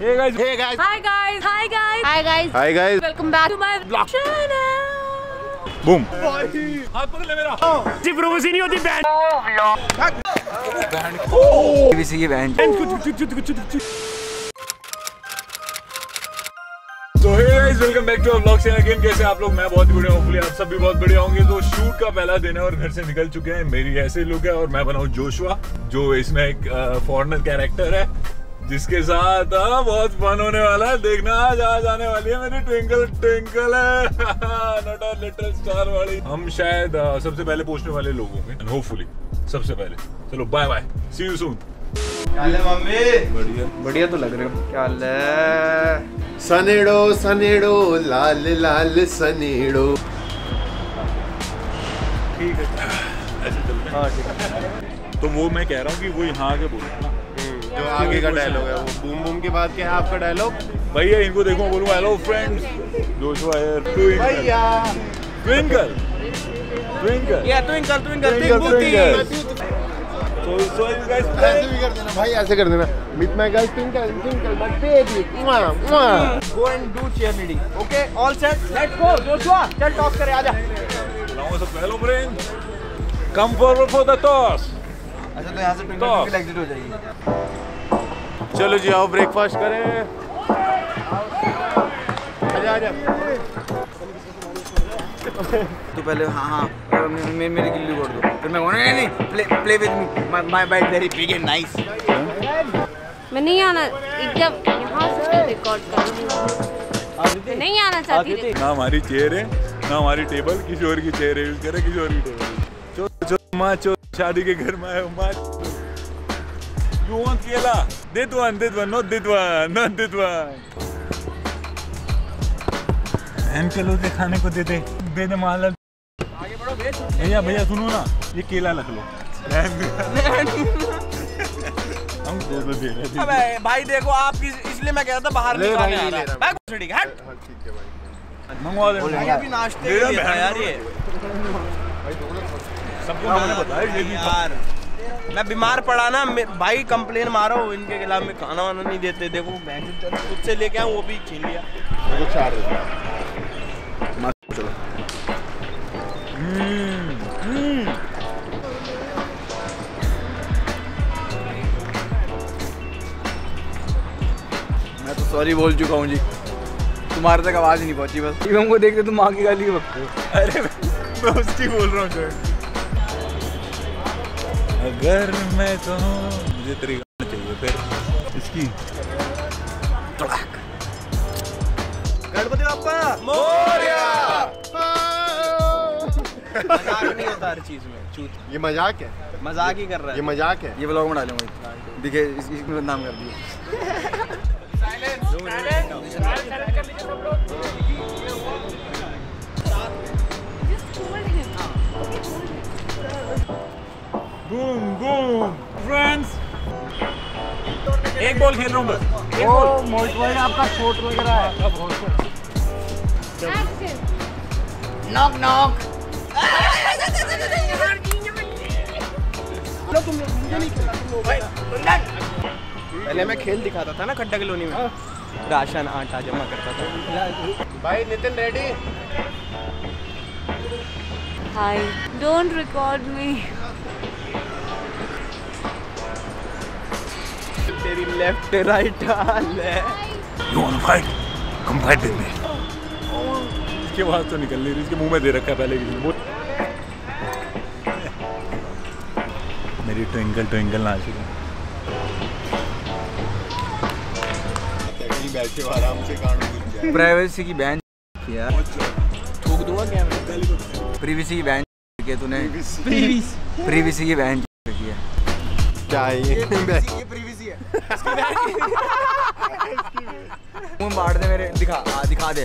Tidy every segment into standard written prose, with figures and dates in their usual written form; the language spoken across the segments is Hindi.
Hey guys. Hey guys. Hi guys. Hi guys. Hi guys. Hi guys. Welcome back to my vlog channel. Boom. हाथ पकड़ ले मेरा। सिर्फ रोसी नहीं होती बैंड। किसी की band. So hey guys, welcome back to our vlog channel again। कैसे आप लोग? मैं बहुत बढ़िया, होपफुली आप सब भी बहुत बढ़िया होंगे। तो शूट का पहला दिन है और घर से निकल चुके हैं। मेरी ऐसे लुक है और मैं बनाऊं जोशुआ, जो इसमें एक फॉरेनर कैरेक्टर है जिसके साथ बहुत फन होने वाला है। देखना आज आने वाली है मेरी ट्विंकल ट्विंकल है नॉट अ लिटिल स्टार वाली। हम शायद सबसे पहले पहुंचने वाले लोग होंगे, होपफुली सबसे पहले। चलो bye bye, see you soon. क्या हाल है मम्मी? बढ़िया बढ़िया तो लग रहे हो। क्या हाल है? सनेड़ो सनेड़ो लाल लाल सनेड़ो। ठीक है, ऐसे चलते हैं। हाँ ठीक है। तो वो मैं कह रहा हूँ कि वो यहाँ आके बोलो ना, जो आगे का डायलॉग है वो बूम बूम के बाद क्या है आपका डायलॉग? भैया इनको देखो, बोलूँ हेलो फ्रेंड्स, जोशुआ हियर, भैया ट्विंकल ट्विंकल या twinkle twinkle So you guys ऐसे भी कर देना भाई, ऐसे कर देना। Meet my girl Twinkle Twinkle my baby. Mwah mwah. Go and do cheerleading. Okay, all set. Let's go, Joshua. चल टॉस करे, आजा। बुलाऊंगा सब। Hello friends, come forward for the toss. अच्छा तो यहाँ से ट्विंकल एग्जिट हो जाएगी। चलो जी आओ ब्रेकफास्ट करें। आजा आजा। तो पहले हाँ मेरी गिल्ली कर दो, फिर मैं नहीं play with me, my bite very big and nice. मैं नहीं आना, एकदम यहाँ से रिकॉर्ड कर रही हूँ। नहीं आना चाहती। ना हमारी चेयर है ना हमारी टेबल, किसी और की चेयर है, यूज करे किसी और की टेबल। चो चो माँ चो, शादी के घर में आए माँ। You want केला? That one, not that one, not that one. चलो दे खाने को दे माल। आगे बढ़ो भैया भैया सुनो ना, ये केला रख लो। हम दो दे रहे हैं। अबे भाई देखो, आप इसलिए मैं कह रहा था बाहर नहीं खाने आ रहा। बैग ठीक है, हट। मंगवा दे। अभी नाश्ते के लिए था यार ये। सबको मैंने बताया ये भी यार, मैं बीमार पड़ा ना भाई, कंप्लेन मारो इनके खिलाफ में, खाना वाना नहीं देते। देखो मैं खुद से लेके आऊँ, वो भी छीन लिया। मुझे 4 देना। चलो मैं तो सॉरी बोल चुका हूँ जी, तुम्हारे तक आवाज़ नहीं पहुँची। बस शिवम को देखते तुम माँ की गाली के वक्त। अरे मैं उसकी बोल रहा हूँ सर। अगर मैं कहूँ मुझे तेरी गाना चाहिए, फिर इसकी गणपति बाप्पा मोरया। मजाक नहीं होता हर चीज में, चूत। ये मजाक है, मजाक ही कर रहा है। ये मजाक है। ये व्लॉग में डालूंगा, दिखे इसमें बदनाम कर दिया। बूम बूम फ्रेंड्स, एक बॉल खेल रहा हूँ बस। एक बॉल। मोहित भाई आपका शॉट लग रहा है। Knock knock. पहले मैं खेल दिखाता था ना खड्डा कॉलोनी में, राशन आटा जमा करता था। भाई Nitin ready? Hi, don't record me. तेरी लेफ्ट राइट हाल है। You wanna fight? Come fight with me. इसके बाद तो निकल नहीं रही, इसके मुंह में दे रखा है पहले किसी ने। मेरी ट्विंकल ट्विंकल नाच रही है। बैठ के आराम से गाना सुन जाए। प्राइवेसी की बैन किया, थूक दूंगा क्या मैं? प्रीवीसी की बैन किया तूने। प्रीवीसी की बैन किया क्या है ये? प्रीवीसी है। मुंह मार दे मेरे, दिखा दे। ये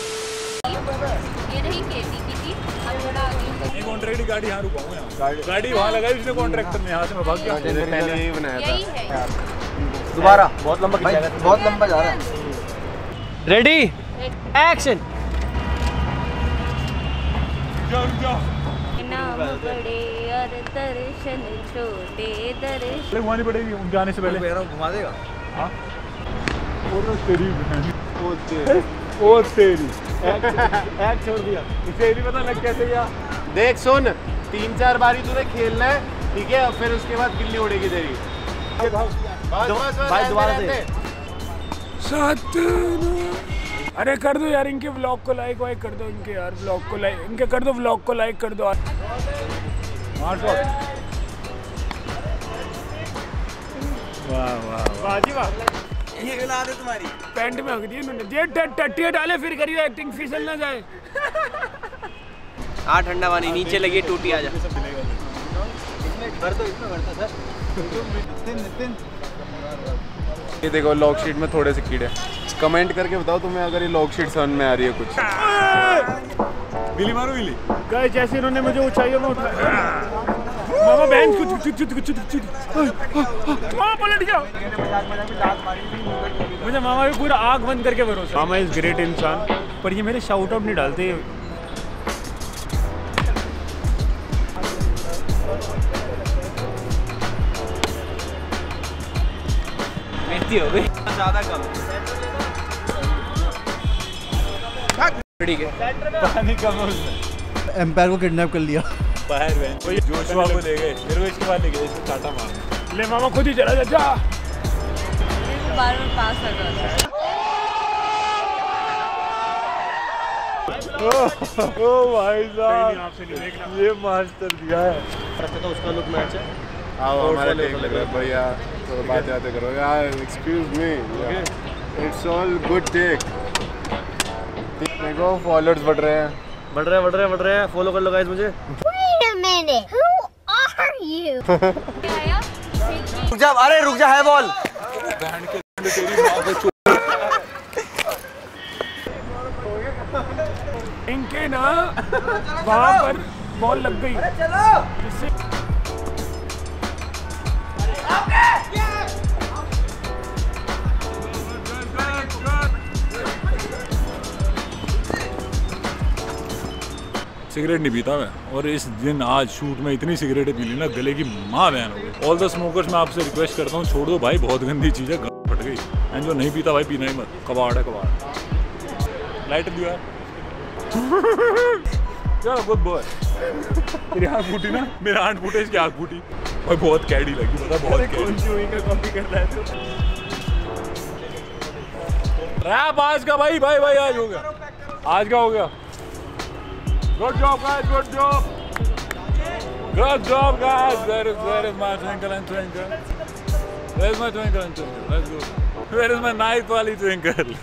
नहीं केटी की थी, अलवड़ा आ गई। ये कॉन्ट्रैक्ट की गाड़ी यहाँ रुकाऊंगा यहाँ। गाड़ी वहाँ लगाई उसने कॉन्ट्रैक्टर ने, यहाँ से मैं भाग गया। पहले यही बनाया था। यही है। दोबारा बहुत लंबा खींचा, बहुत लंबा जा रहा है। Ready action. नाम बड़े और दर्शन छोटे, दर्शन घुमानी पड़ेगी उनके आने से पहले। घुमा देगा। हाँ तेरी बहन ओ तेरी एक छोड़ दिया इसे नहीं पता लग कैसे गया। देख सुन 3-4 बारी तूने खेलना है ठीक है, फिर उसके बाद गिल्ली उड़ेगी तेरी। भाई दोबारा से अरे कर दो यार इनके व्लॉग को लाइक वाइक कर दो, इनके यार व्लॉग को लाइक, इनके कर दो व्लॉग को लाइक कर दो। वाह वाह वाह जी वाह, ये हिला दे तुम्हारी पैंट में हक दी इन्होंने। ये टट्टियाँ डाले फिर करियो एक्टिंग, फिसल ना जाए। आ ठंडा पानी नीचे लगी टूटी आ जा। ये देखो लॉक शीट में थोड़े से कीड़े, कमेंट करके बताओ तुम्हें अगर ये लॉक शीट समझ में आ रही है कुछ। बिली मारो बिली गए जैसे इन्होंने मुझे ऊंचाइयों में उठाया। मामा बहन मामा पलट गया। मुझे मामा भी पूरा आग बंद करके भरोसा। मामा इज ग्रेट इंसान, पर ये मेरे शाउट आउट नहीं डालते। मेहनती हो गई ज्यादा कम। ठीक है पानी कम है उसमें। एम्पायर को किडनैप कर लिया बाहर में कोई जोशुआ को ले गए, मेरे को इसके बाद ले गए, इसको काटा मार। ले मामा खुद ही चला जा। बार में पास आ जाता ओ भाई साहब ये मास्टर दिया है। तो उसका लुक मैच है। आओ हमारा टेक लग रहा है भैया, तो बात याद करो यार। Excuse me, it's all good take. देखो फॉलोअर्स बढ़ रहे हैं, बढ़ रहे हैं। फॉलो कर लो गाइस मुझे। Wait a minute, who are you? रुक जा, अरे रुक जा, है बॉल। इनके ना वहाँ पर बॉल लग गई। चलो सिगरेट नहीं पीता मैं, और इस दिन आज शूट में इतनी सिगरेटें पी ली ना गले की माँ बहन हो गई। ऑल द स्मोकर्स मैं आपसे रिक्वेस्ट करता हूँ छोड़ दो भाई, बहुत गंदी चीज़ है, फट गई। एंड जो नहीं पीता भाई पीना ही मत, कबाड़ है कबाड़। लाइट दिया चलो गुड बॉय। तेरी आँख फूटी ना, मेरा आँख फूटे इसकी आँख फूटी भाई, बहुत कैडी लगी पता, बहुत रैप आज का भाई आज हो गया, आज का हो गया। Good job guys, good job. Good job guys. Where is my twinkle and twinkle? Where is my twinkle and twinkle? Let's go. Where is my night wali twinkle?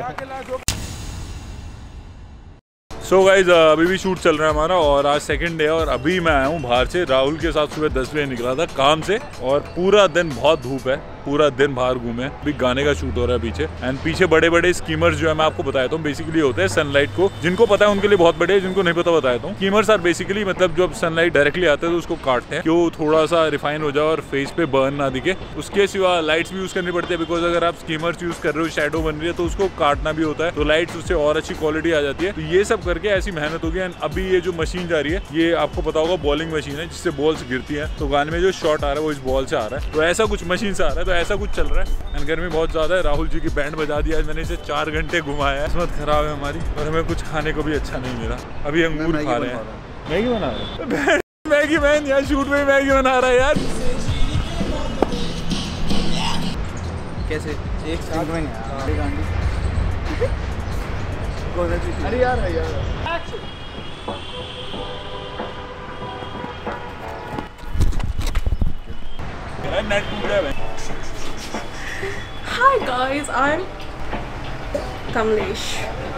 So guys, अभी भी शूट चल रहा है हमारा, और आज सेकंड डे है, और अभी मैं आया हूँ बाहर से। राहुल के साथ सुबह 10 बजे निकला था काम से, और पूरा दिन बहुत धूप है, पूरा दिन बाहर घूमे। अभी गाने का शूट हो रहा है पीछे, एंड पीछे बड़े बड़े स्कीमर्स जो है मैं आपको बताया था बेसिकली होते हैं सनलाइट को, जिनको पता है उनके लिए बहुत बड़े, जिनको नहीं पता बताया था। स्कीमर्स आर बेसिकली मतलब जब सनलाइट डायरेक्टली आता है तो उसको काटते हैं, क्यों थोड़ा सा रिफाइन हो जाए और फेस पे बर्न ना दिखे। उसके सिवा लाइट्स भी यूज करनी पड़ती है, बिकॉज अगर आप स्कीमर्स यूज कर रहे हो, शेडो बन रही है, तो उसको काटना भी होता है, तो लाइट्स उससे और अच्छी क्वालिटी आ जाती है। तो ये सब करके ऐसी मेहनत होगी। एंड अभी ये जो मशीन जा रही है, ये आपको पता होगा बॉलिंग मशीन है, जिससे बॉल्स गिरती है, तो गाने में जो शॉट आ रहा है वो इस बॉल से आ रहा है, तो ऐसा कुछ मशीन से आ रहा है, तो ऐसा कुछ चल रहा है। एंड गर्मी बहुत ज्यादा है, राहुल जी की बैंड बजा दिया है, मैंने इसे 4 घंटे घुमाया है। किस्मत खराब है हमारी, और हमें कुछ खाने को भी अच्छा नहीं मिला। अभी अंगूर खा रहे हैं। मैगी बना रहे हैं, मैगी मैन यार शूट में मैगी बना रहा है यार। कैसे एक साथ में अरे यार नेट टूट रहा है। Hi guys, I'm Kamlesh.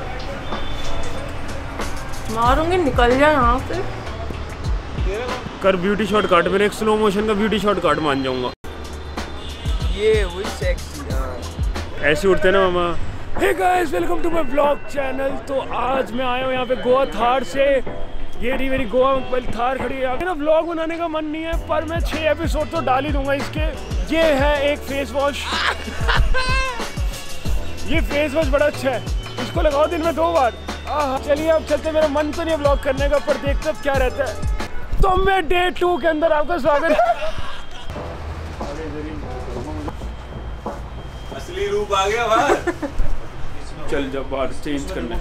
मारूंगी, निकल जा यहाँ से। कर ब्यूटी शॉट काट, मेरे एक स्लो मोशन का ब्यूटी शॉट काट, मान जाऊंगा। ये हुई सेक्सी। ऐसे उठते ना मामा। Hey guys, welcome to my vlog channel. तो आज मैं आया हूँ यहाँ पे गोवा थार से। ये रही मेरी गोवा में थार खड़ी है। ना व्लॉग बनाने का मन नहीं है, पर मैं 6 एपिसोड तो डाल ही दूंगा इसके। ये है एक फेस वॉश। ये फेस वॉश बड़ा अच्छा है, इसको लगाओ दिन में 2 बार। चलिए अब चलते, मेरा मन तो नहीं है व्लॉग करने का, पर देखते अब क्या रहता है। तो मैं डे 2 के अंदर आपका स्वागत है। असली रूप आ गया बाहर। चल जब बाहर चेंज करने।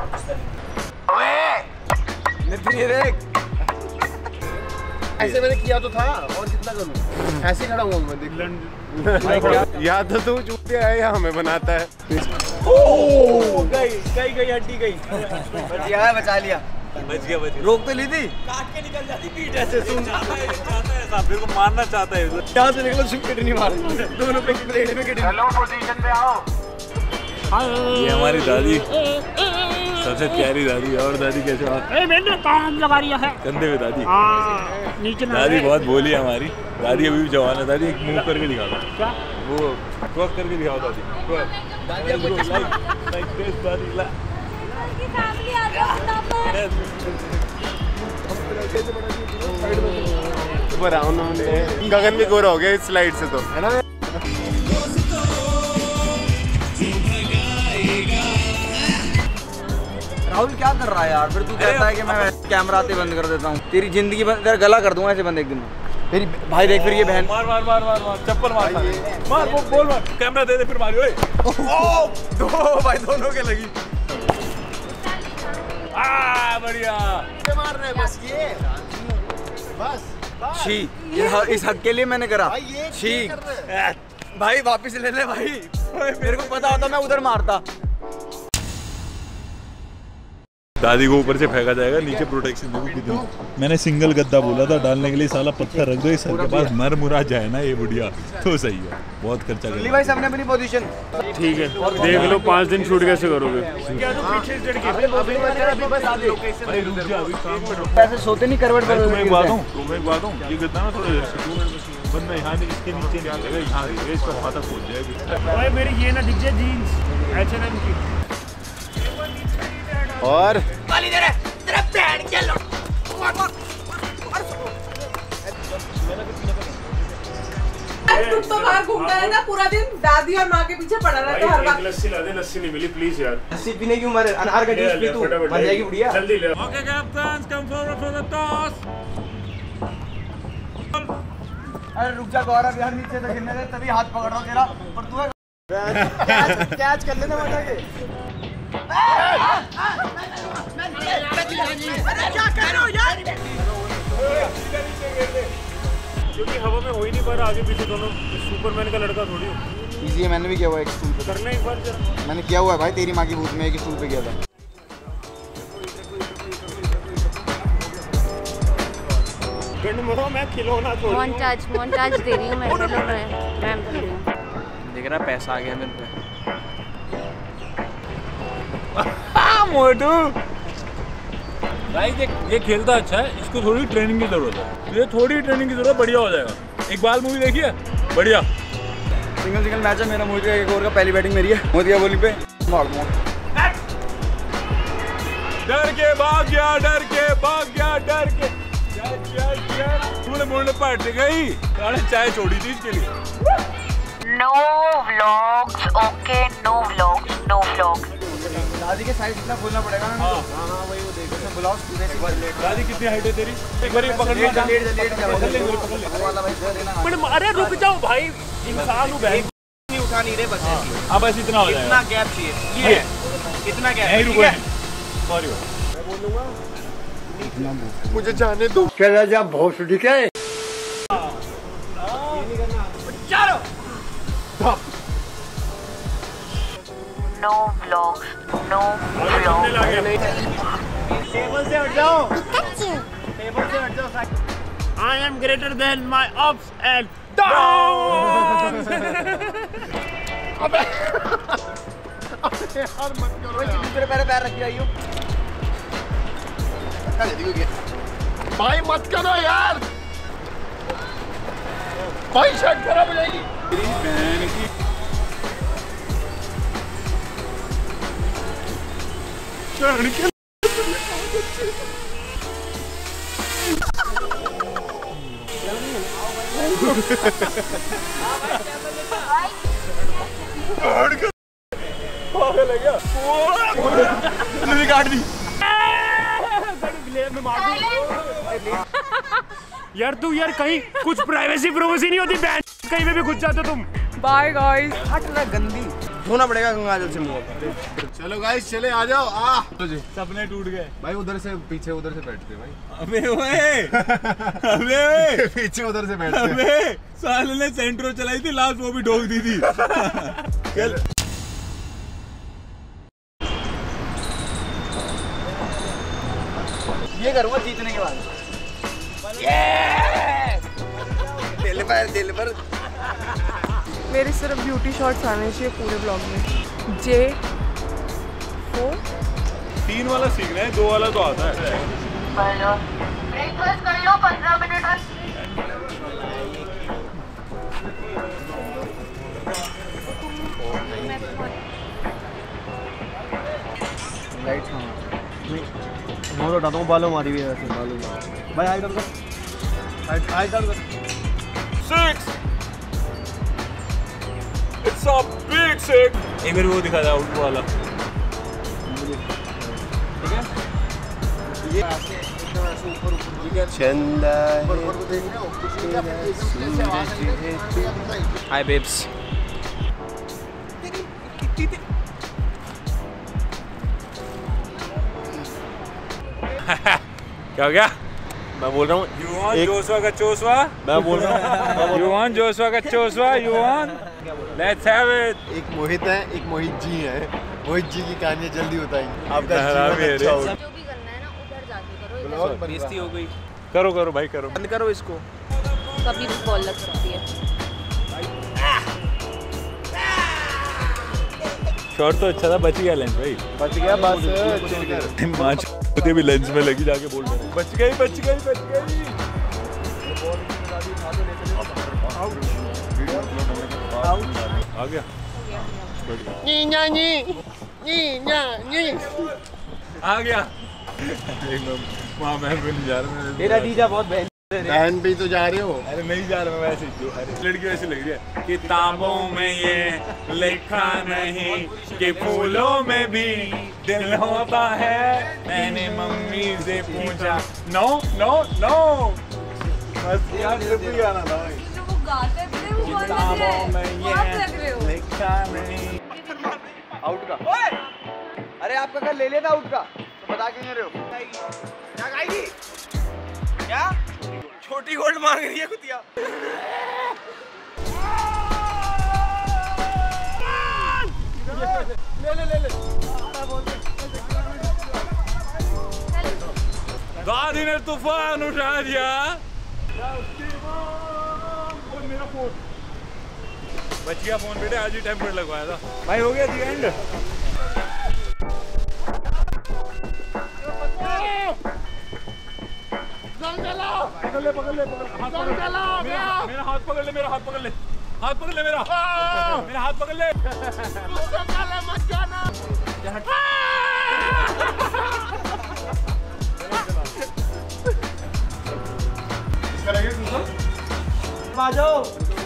ऐसे मैंने किया तो था और कितना करूं? ऐसे खड़ा हुआ मैं देख। या तो तू चूतिया है या हमें बनाता है। गई हड्डी गई। बचा लिया। बच गया। रोक तो ली थी। काट के निकल जाती पीठ ऐसे सुन चाहता है फिर को मारना चाहता है। यहाँ से निकलो सिर्फ किडनी मार दोनों पे प्लेट में किडनी। हेलो पोजीशन पे आओ। ये हमारी दादी सबसे प्यारी दादी है। और दादी कैसे बात? मैंने काम लगा लिया है कंधे पे दादी। नीचे दादी बहुत बोली है हमारी। दादी अभी भी जवान है। दादी एक मूव करके दिखा दो। क्या? वो ट्वर्क करके दिखाओ दादी। ऊपर आओ ना। गगन भी गोरा हो गया इस स्लाइड से तो है ना। राहुल क्या कर रहा है यार? फिर तू कहता है कि मैं कैमरा आते बंद कर देता हूँ। तेरी जिंदगी तेरा गला कर दूंगा ऐसे बंद एक दिन में। तेरी भाई देख फिर ये बहन मार चप्पल मार बोल मार। कैमरा दे दे फिर मारियो। दो भाई दोनों के लगी। बढ़िया मार रहे बस ये बस। छी इस हक के लिए मैंने करा। छी भाई वापिस ले ले भाई। मेरे को पता होता मैं उधर मारता। दादी को ऊपर से फेंका जाएगा। नीचे प्रोटेक्शन देखो कितनी। मैंने सिंगल गद्दा बोला था डालने के लिए। साला पत्थर रख दो इस सर के पास मर मुरा जाए ना ये बुढ़िया तो सही है। बहुत खर्चा कर भाई सबने अपनी पोजीशन ठीक है। देख लो 5 दिन शूट कैसे करोगे? क्या तो पीछे से लड़के ऐसे सोते नहीं करवट पर। तुम्हें एक बात हूँ ये गद्दा ना थोड़ा बंदा यहाँ इसके नीचे नहीं आएगा। यहाँ इसका वहाँ तक पहुँच जाएगी। भाई मेरी ये ना दिख जाए जीन्स H&M की। और तू तो बाहर घूमता रहता पूरा दिन। दादी और माँ के पीछे पड़ा रहता हर वक्त। लस्सी ला दे। लस्सी नहीं मिली प्लीज यार। लस्सी पीने की उम्र है। अनार का जूस पी तू बन जाएगी बुढ़िया। जल्दी ले। Okay captains come forward for the toss. अरे रुक जा गौरव यार नीचे तो गिरने दे तभी हाथ पकड़ रहा हूँ तेरा। पर तू कैच कर लेना मजा के। क्या कर रहे हो यार? क्योंकि हवा में हो ही नहीं पा रहा आगे पीछे दोनों। सुपरमैन का लड़का थोड़ी हो। इजी है। मैंने भी किया हुआ एक स्टूल पे। करना एक बार जरा। मैंने किया हुआ है भाई तेरी माँ की भूत में एक स्टूल पे किया था। मैं खिलौना छोड़ मोन्टाज दे रही हूँ मैं। हेलो मैम दे रही हूँ। देख रहा पैसा आ गया मेरे पे। मोटू भाई ये खेलता अच्छा है। इसको थोड़ी ट्रेनिंग की जरूरत है। ये थोड़ी ट्रेनिंग की जरूरत बढ़िया हो जाएगा। इकबाल मूवी देखी है? बढ़िया सिंगल मैच है मेरा। मोदी का एक ओवर का पहली बैटिंग मेरी है। मोदी का बॉलिंग पे मार दूंगा। डर के भाग गया डर के मुड़े पट गई। चाय छोड़ी थी इसके लिए। No vlogs, okay, no vlogs. दादी के साइड इतना खोलना पड़ेगा ना। हाँ वही वो देखो मैं बुलाओ सीधे से। दादी कितनी हाइट है तेरी? एक बार पकड़ ले। अरे रुक जाओ भाई। इंसान हूँ बहन। नहीं उठा नहीं रहे बस। अब बस इतना हो जाएगा। इतना गैप चाहिए। ये इतना गैप। रुको सॉरी मैं बोलूँगा मुझे जाने दो। चला जा भोसड़ी के। चलो। No vlogs. टेबल से हट जाओ। टेबल से हट जाओ। I am greater than my ups and downs. अबे यार मत करो यार। दूसरे पैर रख के आइयो। भाई मत करो यार। भाई शर्ट खराब हो जाएगी। मेरी बहन की काट दी यार। तू यार कहीं कुछ प्राइवेसी नहीं होती। बैंड कहीं पे भी घुस जाते तुम। Bye guys. हटना गंदी धोना पड़ेगा गंगा जल से मुंह। चलो गाइस चले आ जाओ। सपने टूट गए भाई उधर से पीछे उधर से बैठते भाई। अबे ओए अबे पीछे उधर से बैठते। अबे साले ने सेंट्रो चलाई थी लास्ट वो भी ठोक दी थी। चल ये करूँगा जीतने के बाद। दिल पर मेरे सिर्फ ब्यूटी शॉट्स आने चाहिए पूरे ब्लॉग में। J4 3 वाला सीखना है, 2 वाला तो आता है। ब्रेकफास्ट कर लो 15 मिनट। लाइट हाँ बहुत उठाता हूँ, बालों मारी हुई है वैसे बालों भाई। हाइट कर 6 It's a big 6। एक बार वो दिखा था आउट वाला। ठीक है ये चंदा हाय बेब्स। क्या हो गया? मैं बोल रहा हूँ युवान जोशुआ का चोसवा। मैं बोल रहा हूँ युवान जोशुआ का चोसवा। युवान लेट्स हैव इट। एक मोहित है, एक मोहित जी है। मोहित जी की कहानी जल्दी बताएंगे। आपका हरामी है रे। जीवन अच्छा हो। जो भी करना है ना उधर जाके करो। ब्लॉग बन बेइज्जती हो गई। करो करो भाई करो। बंद करो इसको। कभी भी बॉल लग सकती है। शॉट तो अच्छा था, बच गया लेंस भाई। बच गया बस। माच होते भी लेंस में लगी जाके बोल रहे बच गई बच गई बच गई। आ गया आ गया। वहाँ मैं भी नहीं जा रहा। तेरा जीजा बहुत बहन बहन भी तो जा रहे हो। अरे नहीं जा रहा मैं वैसे ही। अरे लड़की वैसे लग रही है। किताबों में ये लिखा नहीं कि फूलों में भी दिल होता है। मैंने मम्मी से पूछा नो नो नो। बस यार ये भी गाना था भाई। जो वो गाते थे वो बहुत लग रहे किताबों में हैं। बहुत ये लग रहे हो। लिखा नहीं। आउट का। अरे आपका घर ले लेता आउट का तो बता क्यों नहीं रहे हो? क्या खाएगी? क्या छोटी गोल्ड मांग रही है कुतिया। ले दादी ने तूफान उठा दिया। मेरा फोन बच गया। फोन बेटे आज ही टेम्पर लगवाया था भाई। हो गया दी एंड। पकड़ ले पकड़ ले पकड़। मेरा हाथ पकड़ ले मेरा हाथ पकड़ ले। हाथ पकड़ ले मेरा। मेरा हाथ पकड़ ले। मत जाना। आ जाओ।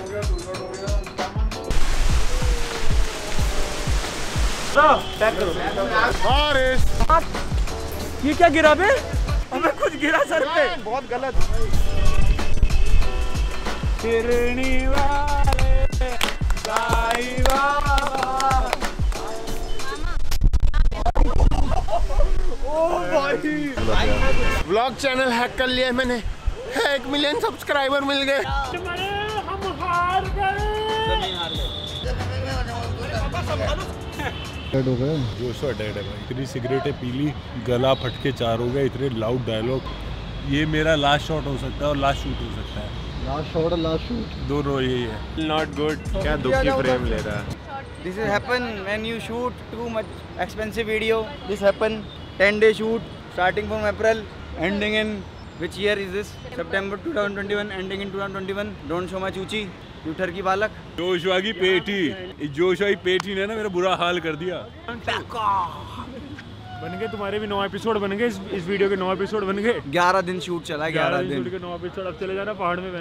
ये क्या गिरा बे? हमें कुछ गिरा सर पे। बहुत गलत। फिरनी वाले साई बाबा। ओ भाई व्लॉग चैनल हैक कर लिया मैंने। 1 मिलियन सब्सक्राइबर मिल गए। हम हार गए। जोशुआ डेड है भाई। इतनी सिगरेटें पी ली, गला फट के 4 हो गए। इतने लाउड डायलॉग। ये मेरा लास्ट शॉट हो सकता है और लास्ट शूट हो सकता है। लास्ट शॉट और लास्ट शूट दोनों यही है। Not good. क्या दुखी फ्रेम ले रहा है। This is happen when you shoot too much expensive video. This happen 10-day shoot starting from April, ending in which year is this? September 2021, ending in 2021. Don't show my चूची, you ठरकी बालक. जोशुआ की पेटी। इस जोशुआ की पेटी ने ना मेरा बुरा हाल कर दिया। बन गए तुम्हारे भी 9 एपिसोड बन गए। इस वीडियो के 9 एपिसोड बन गए। 11 दिन शूट चला 11 दिन के 9 एपिसोड। अब चले जाना पहाड़ में।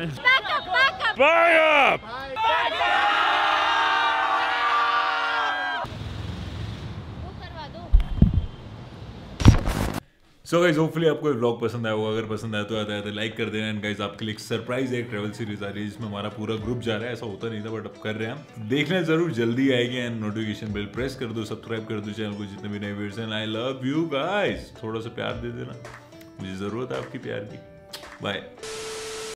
सो गाइस होपफुली आपको व्लॉग पसंद आया होगा, अगर पसंद आया तो लाइक कर देना। एंड गाइस आपके लिए एक सरप्राइज एक ट्रैवल सीरीज आ रही है जिसमें हमारा पूरा ग्रुप जा रहा है, ऐसा होता नहीं था बट अब कर रहे हैं हम, देखना जरूर, जल्दी आएगी। एंड नोटिफिकेशन बेल प्रेस कर दो, सब्सक्राइब कर दो चैनल को, जितने भी नए वीडियोस हैं। आई लव यू गाइस, थोड़ा सा प्यार दे देना, मुझे जरूरत है आपकी प्यार की। बाय।